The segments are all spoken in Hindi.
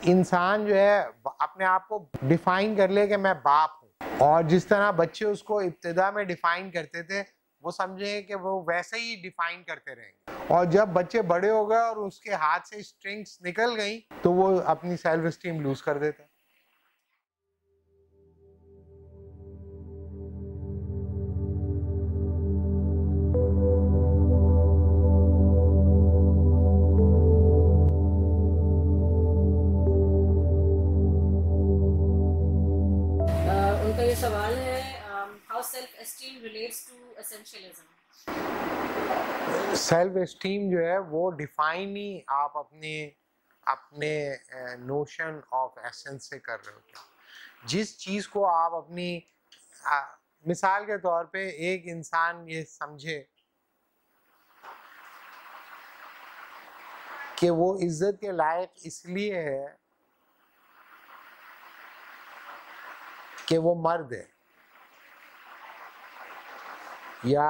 इंसान जो है अपने आप को डिफाइन कर ले कि मैं बाप हूँ, और जिस तरह बच्चे उसको इब्तिदा में डिफाइन करते थे वो समझे कि वो वैसे ही डिफाइन करते रहेंगे, और जब बच्चे बड़े हो गए और उसके हाथ से स्ट्रिंग्स निकल गई तो वो अपनी सेल्फ एस्टीम लूज कर देता है। उनका ये सवाल है, how self esteem relates to essentialism. Self esteem जो है वो डिफाइन ही आप अपने अपने नोशन ऑफ एसेंस से कर रहे हो। जिस चीज़ को आप अपनी मिसाल के तौर पे एक इंसान ये समझे कि वो इज्जत के लायक इसलिए है कि वो मर्द है, या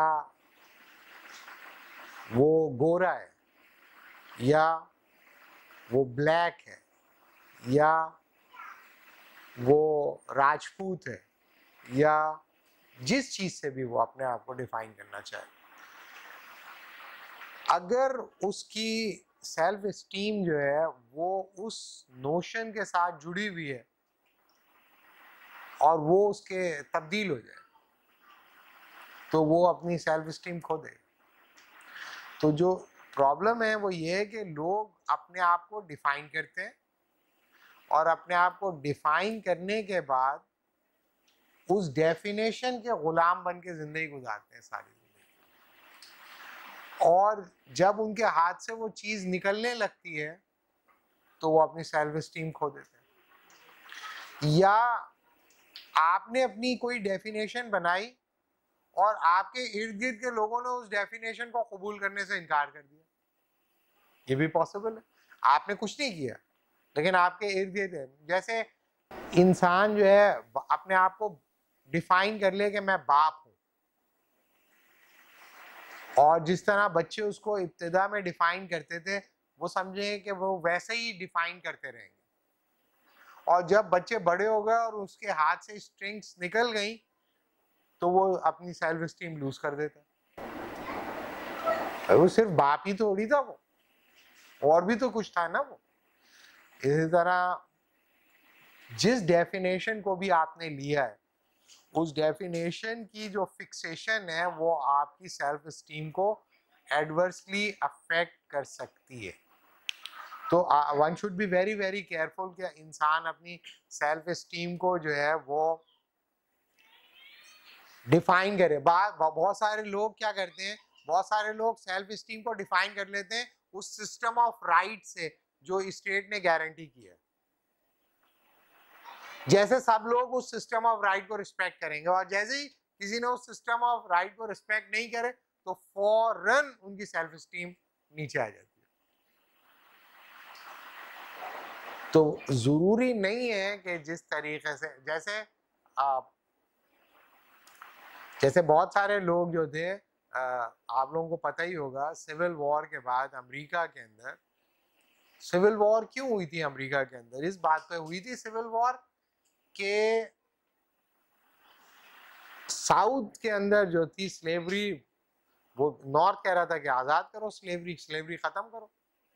वो गोरा है, या वो ब्लैक है, या वो राजपूत है, या जिस चीज से भी वो अपने आप को डिफाइन करना चाहे, अगर उसकी सेल्फ एस्टीम जो है वो उस नोशन के साथ जुड़ी हुई है और वो उसके तब्दील हो जाए तो वो अपनी सेल्फ एस्टीम खो देगा। तो जो प्रॉब्लम है वो ये है कि लोग अपने आप को डिफाइन करते हैं और अपने आप को डिफाइन करने के बाद उस डेफिनेशन के गुलाम बन के जिंदगी गुजारते हैं सारी जिंदगी, और जब उनके हाथ से वो चीज निकलने लगती है तो वो अपनी सेल्फ एस्टीम खो देते हैं। या आपने अपनी कोई डेफिनेशन बनाई और आपके इर्द गिर्द के लोगों ने उस डेफिनेशन को कबूल करने से इनकार कर दिया, ये भी पॉसिबल है। आपने कुछ नहीं किया लेकिन आपके इर्द गिर्द है। जैसे इंसान जो है अपने आप को डिफाइन कर ले कि मैं बाप हूं, और जिस तरह बच्चे उसको इब्तिदा में डिफाइन करते थे वो समझे कि वो वैसे ही डिफाइन करते रहेंगे, और जब बच्चे बड़े हो गए और उसके हाथ से स्ट्रिंग्स निकल गई तो वो अपनी सेल्फ एस्टीम लूज कर देता है। वो सिर्फ बाप ही थोड़ी था, वो और भी तो कुछ था ना। वो इसी तरह जिस डेफिनेशन को भी आपने लिया है उस डेफिनेशन की जो फिक्सेशन है वो आपकी सेल्फ एस्टीम को एडवर्सली अफेक्ट कर सकती है। तो one should be very very careful कि इंसान अपनी सेल्फ एस्टीम को जो है वो डिफाइन करे। बहुत सारे लोग क्या करते हैं, बहुत सारे लोग सेल्फ एस्टीम को डिफाइन कर लेते हैं उस सिस्टम ऑफ राइट से जो स्टेट ने गारंटी की है। जैसे सब लोग उस सिस्टम ऑफ राइट को रिस्पेक्ट करेंगे, और जैसे ही किसी ने उस सिस्टम ऑफ राइट को रिस्पेक्ट नहीं करे तो फौरन उनकी सेल्फ एस्टीम नीचे आ जाती है। तो जरूरी नहीं है कि जिस तरीके से जैसे बहुत सारे लोग जो थे, आप लोगों को पता ही होगा, सिविल वॉर के बाद अमेरिका के अंदर, सिविल वॉर क्यों हुई थी अमेरिका के अंदर, इस बात पे हुई थी सिविल वॉर के साउथ के अंदर जो थी स्लेवरी, वो नॉर्थ कह रहा था कि आजाद करो स्लेवरी, स्लेवरी खत्म करो।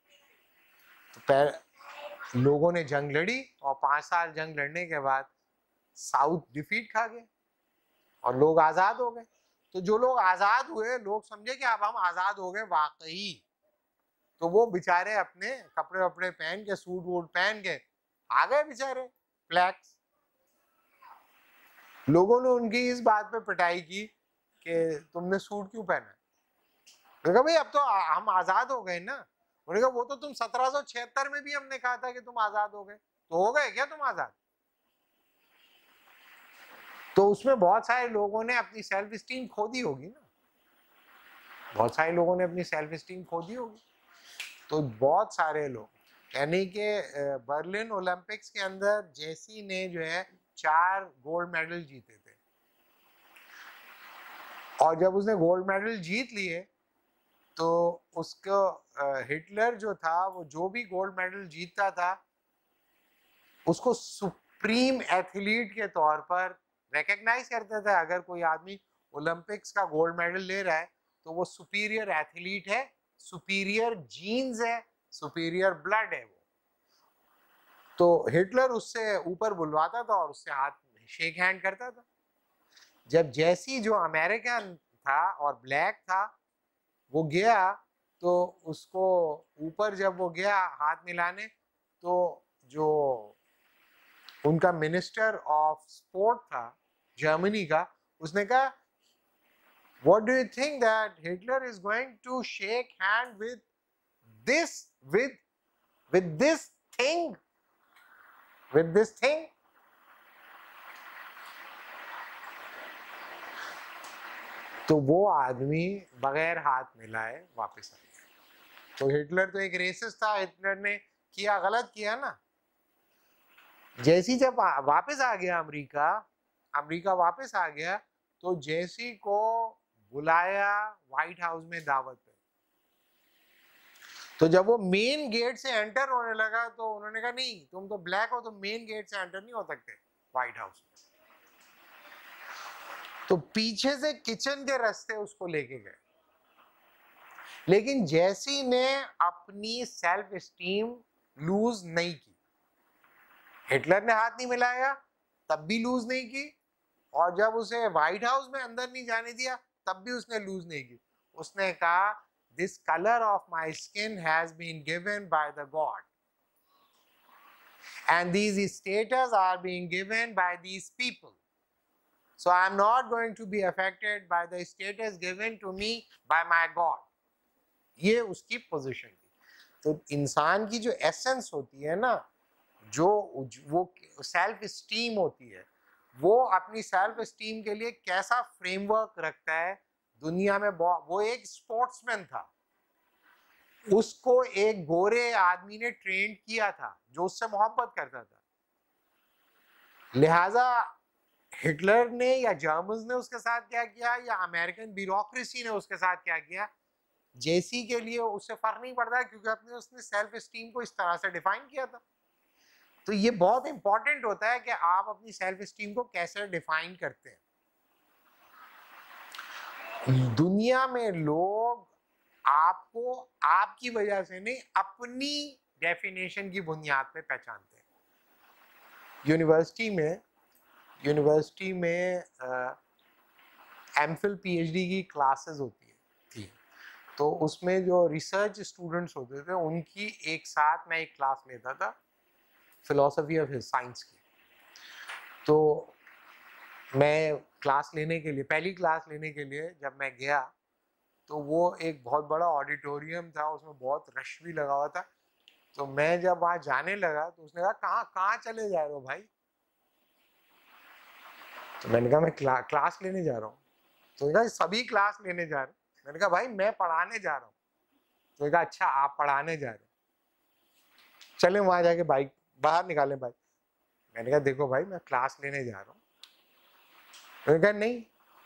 तो लोगों ने जंग लड़ी और 5 साल जंग लड़ने के बाद साउथ डिफीट खा गए और लोग आजाद हो गए। तो जो लोग आजाद हुए, लोग समझे कि अब हम आजाद हो गए वाकई, तो वो बेचारे अपने कपड़े वपड़े पहन के, सूट वूट पहन के आ गए बेचारे ब्लैक्स। लोगों ने उनकी इस बात पे पिटाई की कि तुमने सूट क्यों पहना। कहा भाई अब तो हम आजाद हो गए ना। उन्होंने कहा वो तो तुम 1776 में भी हमने कहा था कि तुम आजाद हो गए, तो हो गए क्या तुम आजाद। तो उसमें बहुत सारे लोगों ने अपनी सेल्फ एस्टीम खो दी होगी ना, बहुत सारे लोगों ने अपनी सेल्फ एस्टीम खो दी होगी। तो बहुत सारे लोग, यानी कि बर्लिन ओलंपिक्स के अंदर जेसी ने जो है 4 गोल्ड मेडल जीते थे, और जब उसने गोल्ड मेडल जीत लिए तो उसको हिटलर जो था वो जो भी गोल्ड मेडल जीतता था उसको सुप्रीम एथलीट के तौर पर रिकग्नाइज करता था। अगर कोई आदमी ओलंपिक्स का गोल्ड मेडल ले रहा है तो वो सुपीरियर एथलीट है, सुपीरियर जीन्स है, सुपीरियर ब्लड है वो। तो हिटलर उससे ऊपर बुलवाता था और उससे हाथ शेक हैंड करता था। जब जैसी जो अमेरिकन था और ब्लैक था वो गया, तो उसको ऊपर जब वो गया हाथ मिलाने, तो जो उनका मिनिस्टर ऑफ स्पोर्ट था जर्मनी का, उसने कहा what do you think that Hitler is going to shake hand with this thing with this thing? तो वो आदमी बगैर हाथ मिलाए वापस आ गया। तो हिटलर तो एक रेसिस्ट था, हिटलर ने किया, गलत किया ना। जैसी जब वापस आ गया अमेरिका वापस आ गया, तो जैसी को बुलाया व्हाइट हाउस में दावत पे। तो जब वो मेन गेट से एंटर होने लगा तो उन्होंने कहा नहीं, तुम तो ब्लैक हो, तुम मेन गेट से एंटर नहीं हो सकते व्हाइट हाउस में। तो पीछे से किचन के रास्ते उसको लेके गए। लेकिन जैसी ने अपनी सेल्फ एस्टीम लूज नहीं की, हिटलर ने हाथ नहीं मिलाया तब भी लूज नहीं की, और जब उसे व्हाइट हाउस में अंदर नहीं जाने दिया तब भी उसने लूज नहीं की। उसने कहा this color of my skin has been given by the God, and these status are being given by these people, so I am not going to be affected by the status given to me by my God. ये उसकी पोजीशन थी। तो इंसान की जो एसेंस होती है ना, जो वो सेल्फ स्टीम होती है, वो अपनी सेल्फ स्टीम के लिए कैसा फ्रेमवर्क रखता है दुनिया में। वो एक स्पोर्ट्समैन था, उसको एक गोरे आदमी ने ट्रेन किया था जो उससे मोहब्बत करता था। लिहाजा हिटलर ने या जर्मन्स ने उसके साथ क्या किया, या अमेरिकन ब्यूरोक्रेसी ने उसके साथ क्या किया, जेसी के लिए उससे फर्क नहीं पड़ता, क्योंकि उसने सेल्फ स्टीम को इस तरह से डिफाइन किया था। तो ये बहुत इंपॉर्टेंट होता है कि आप अपनी सेल्फ स्टीम को कैसे डिफाइन करते हैं। दुनिया में लोग आपको आपकी वजह से नहीं, अपनी डेफिनेशन की बुनियाद पे पहचानते हैं। यूनिवर्सिटी में एमफिल पीएचडी की क्लासेस होती थी, तो उसमें जो रिसर्च स्टूडेंट्स होते थे उनकी एक साथ मैं एक क्लास लेता था फिलॉसफी ऑफ साइंस की। तो मैं क्लास लेने के लिए, पहली क्लास लेने के लिए जब मैं गया, तो वो एक बहुत बड़ा ऑडिटोरियम था, उसमें बहुत रश भी लगा हुआ था। तो मैं जब वहां जाने लगा तो उसने कहा कहाँ चले जा रहे हो भाई? तो मैंने कहा मैं क्लास लेने जा रहा हूँ। तो कहा सभी क्लास लेने जा रहे हो? मैंने कहा भाई मैं पढ़ाने जा रहा हूँ। तो कहा अच्छा आप पढ़ाने जा रहे हो, चले वहां जाके बाइक बाहर निकालें बाइक। मैंने कहा देखो भाई मैं क्लास लेने जा रहा हूँ। मैंने कहा नहीं,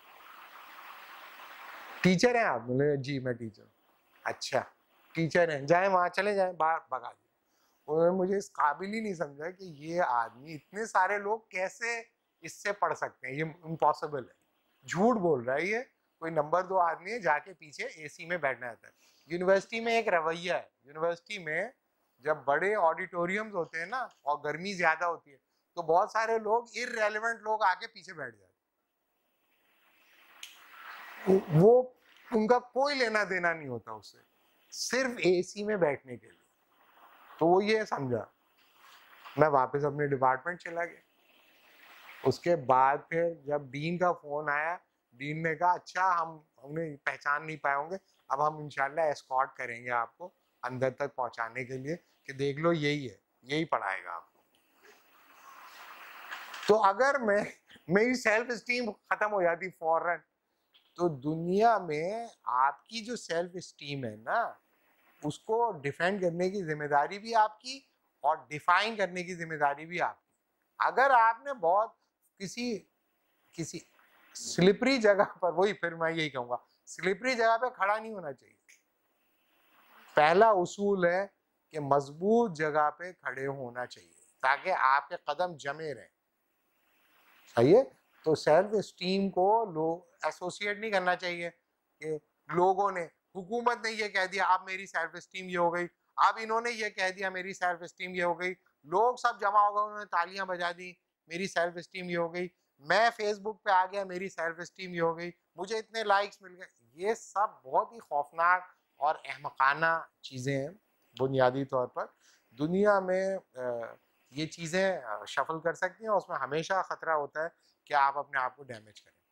टीचर हैं आप? बोले जी मैं टीचर। अच्छा टीचर हैं, जाए वहां चले जाए, बाहर भगा दिया। उन्होंने मुझे इस काबिल ही नहीं समझा कि ये आदमी, इतने सारे लोग कैसे इससे पढ़ सकते हैं, ये इम्पॉसिबल है, झूठ बोल रहा है ये, कोई नंबर 2 आदमी है, जाके पीछे एसी में बैठना आता है। यूनिवर्सिटी में एक रवैया है, यूनिवर्सिटी में जब बड़े ऑडिटोरियम्स होते हैं ना और गर्मी ज्यादा होती है, तो बहुत सारे लोग इररेलेवेंट लोग आके पीछे बैठ जाते, वो उनका कोई लेना देना नहीं होता उससे, सिर्फ एसी में बैठने के लिए। तो वो ये समझा। मैं वापस अपने डिपार्टमेंट चला गया। उसके बाद फिर जब डीन का फोन आया, डीन ने कहा अच्छा हमें पहचान नहीं पाए होंगे, अब हम इंशाल्लाह एस्कॉर्ट करेंगे आपको अंदर तक पहुंचाने के लिए, कि देख लो यही है, यही पढ़ाएगा आपको। तो अगर मेरी सेल्फ स्टीम खत्म हो जाती फौरन, तो दुनिया में आपकी जो सेल्फ स्टीम है ना, उसको डिफेंड करने की जिम्मेदारी भी आपकी और डिफाइन करने की जिम्मेदारी भी आपकी। अगर आपने बहुत किसी स्लिपरी जगह पर, वही फिर मैं यही कहूंगा, स्लिपरी जगह पे खड़ा नहीं होना चाहिए। पहला उसूल है कि मजबूत जगह पे खड़े होना चाहिए ताकि आपके कदम जमे रहें। सही है। तो सेल्फ स्टीम को लोग एसोसिएट नहीं करना चाहिए कि लोगों ने, हुकूमत ने ये कह दिया अब मेरी सेल्फ स्टीम ये हो गई, अब इन्होंने ये कह दिया मेरी सेल्फ स्टीम ये हो गई, लोग सब जमा हो गए उन्होंने तालियां बजा दी मेरी सेल्फ स्टीम ये हो गई, मैं फेसबुक पे आ गया मेरी सेल्फ स्टीम ये हो गई, मुझे इतने लाइक्स मिल गए। ये सब बहुत ही खौफनाक और अहमकाना चीज़ें हैं। बुनियादी तौर पर दुनिया में ये चीज़ें शफल कर सकती हैं और उसमें हमेशा ख़तरा होता है कि आप अपने आप को डैमेज करें।